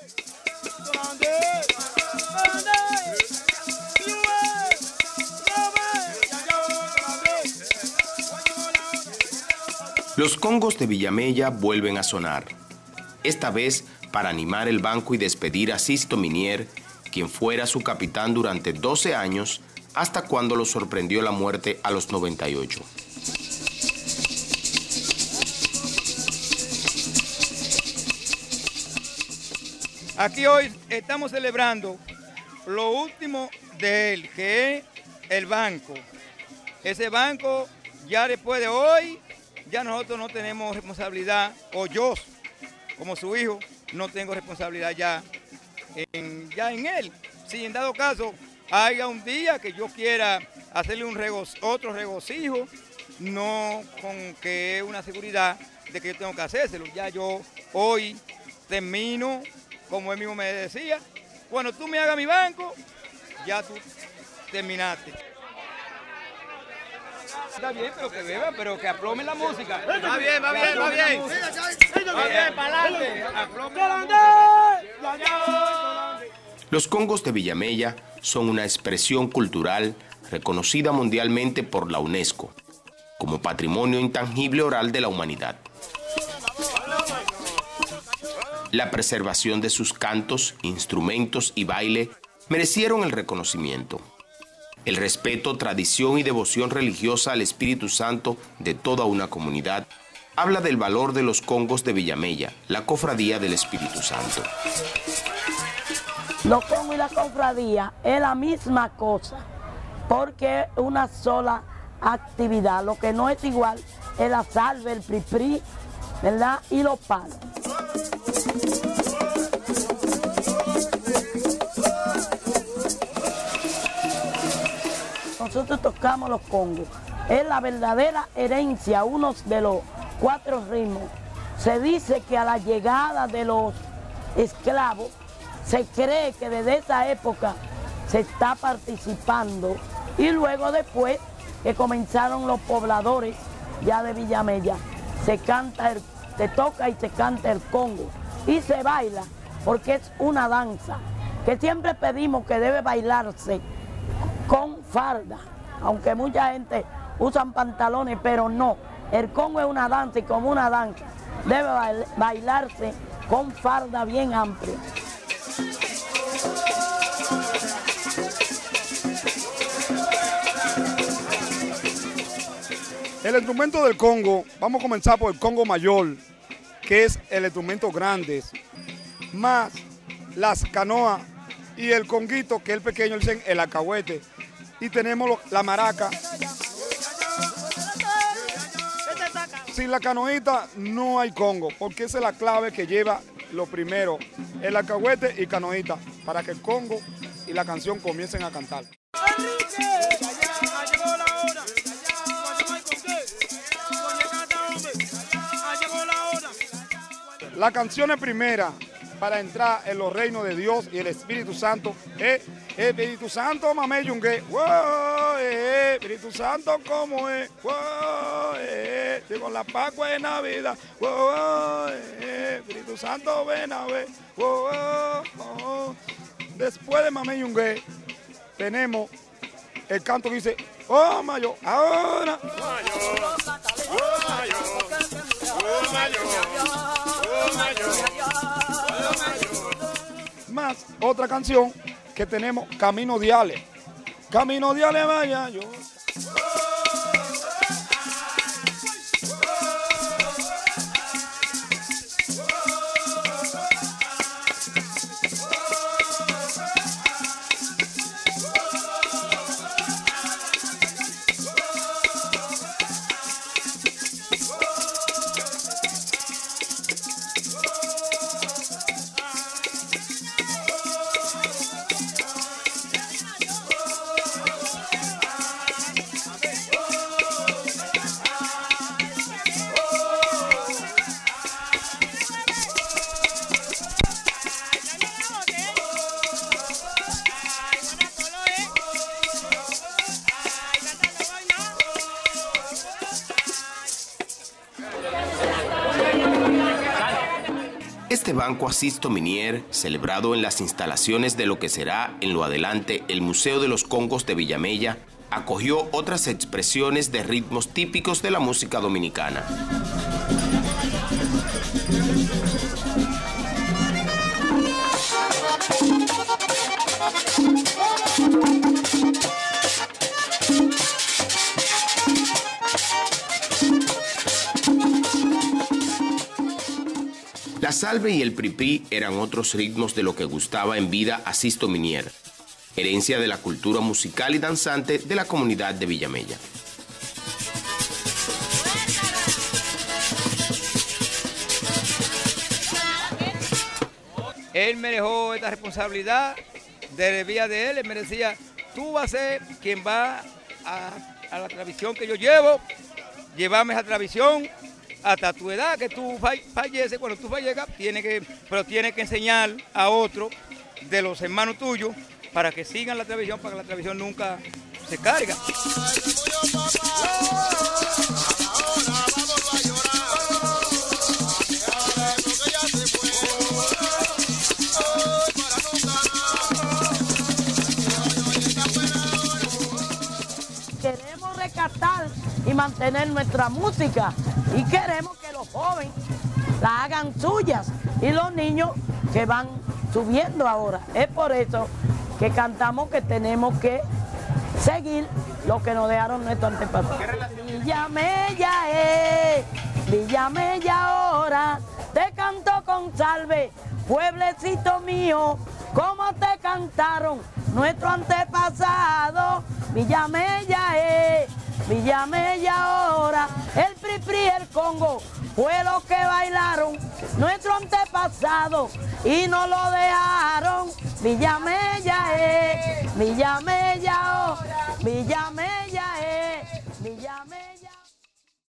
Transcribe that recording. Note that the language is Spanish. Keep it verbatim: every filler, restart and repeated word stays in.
Los congos de Villamella vuelven a sonar, esta vez para animar el banco y despedir a Sisto Minier, quien fuera su capitán durante doce años, hasta cuando lo sorprendió la muerte a los noventa y ocho. Aquí hoy estamos celebrando lo último de él, que es el banco. Ese banco, ya después de hoy, ya nosotros no tenemos responsabilidad, o yo, como su hijo, no tengo responsabilidad ya en, ya en él. Si en dado caso haya un día que yo quiera hacerle un regocijo, otro regocijo, no con que es una seguridad de que yo tengo que hacérselo. Ya yo hoy termino, como él mismo me decía, cuando tú me hagas mi banco, ya tú terminaste. Está bien, pero que beba, pero que aplomen la música. Va bien, va bien, va bien. Va bien, para adelante. Los congos de Villamella son una expresión cultural reconocida mundialmente por la UNESCO como Patrimonio Intangible Oral de la Humanidad. La preservación de sus cantos, instrumentos y baile merecieron el reconocimiento. El respeto, tradición y devoción religiosa al Espíritu Santo de toda una comunidad habla del valor de los congos de Villamella, la cofradía del Espíritu Santo. Los congos y la cofradía es la misma cosa, porque es una sola actividad. Lo que no es igual es la salve, el pripri, ¿verdad? Y los palos. Nosotros tocamos los congos. Es la verdadera herencia, uno de los cuatro ritmos. Se dice que a la llegada de los esclavos, se cree que desde esa época se está participando, y luego después que comenzaron los pobladores ya de Villamella, se canta, el, se toca y se canta el congo y se baila, porque es una danza que siempre pedimos que debe bailarse con farda, aunque mucha gente usan pantalones, pero no, el congo es una danza y como una danza debe bailarse con farda bien amplia. El instrumento del congo, vamos a comenzar por el congo mayor, que es el instrumento grande, más las canoas y el conguito, que es el pequeño, dicen el alcahuete, y tenemos la maraca. Sin la canoita no hay congo, porque esa es la clave que lleva lo primero, el alcahuete y canoita, para que el congo y la canción comiencen a cantar. La canción es primera para entrar en los reinos de Dios y el Espíritu Santo. Eh, Espíritu Santo, mame yungue, wow, eh, Espíritu Santo, ¿cómo es? Wow, eh, con la Pascua de Navidad, wow, eh, Espíritu Santo, ven a ver, wow, oh. Después de mame yungue, tenemos el canto que dice, oh, mayo, ahora. Oh, mayo, oh, mayo, oh, mayo. Más otra canción que tenemos, Camino de Ale. Camino de Ale, vaya yo. Este banco Asisto Minier, celebrado en las instalaciones de lo que será en lo adelante el Museo de los Congos de Villamella, acogió otras expresiones de ritmos típicos de la música dominicana. La salve y el pripí eran otros ritmos de lo que gustaba en vida Asisto Minier, herencia de la cultura musical y danzante de la comunidad de Villamella. Él me dejó esta responsabilidad, debía de él, él me decía, tú vas a ser quien va a, a la tradición que yo llevo, llevarme esa tradición hasta tu edad, que tú falleces, cuando tú falleces, tiene que, pero tienes que enseñar a otro de los hermanos tuyos para que sigan la tradición, para que la tradición nunca se carga. Queremos rescatar y mantener nuestra música y queremos que los jóvenes la hagan suyas y los niños que van subiendo ahora. Es por eso que cantamos que tenemos que seguir lo que nos dejaron nuestros antepasados. Villamella, eh, Villamella ahora, te canto con salve, pueblecito mío, como te cantaron nuestros antepasados. Villamella, eh, Villamella ahora, el pripri, el Congo, fue lo que bailaron nuestros antepasados y no lo dejaron. Villamella, eh, Villamella ahora, Villamella.